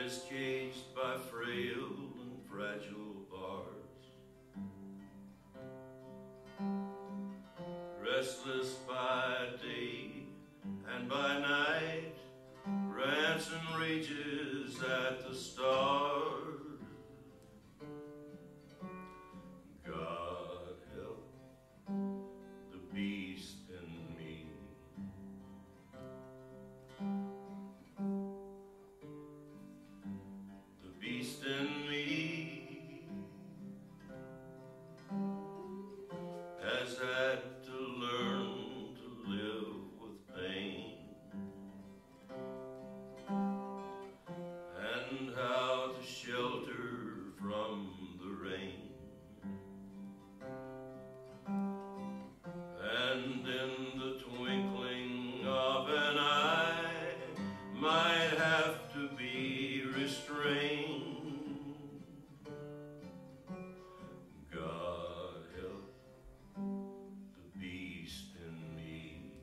is caged by frail and fragile bars, restless by day and by night, rants and rages at the stars. God help the beast in me. The beast in me has had to learn to live with pain, and how to shelter from the rain. And in the twinkling of an eye might have to be restrained. God help the beast in me.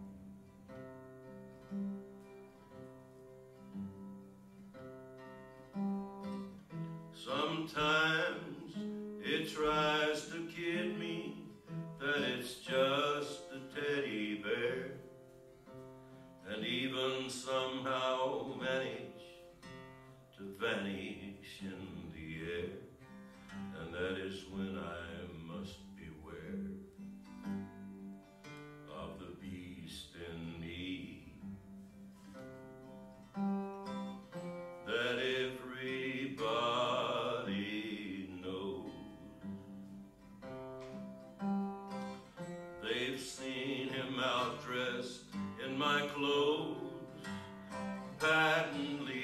Sometimes it tries to kid me that it's just a teddy bear, and even somehow manage to vanish in the air. And that is when I must beware of the beast in me, that everybody knows. They've seen him out dressed in my clothes, patently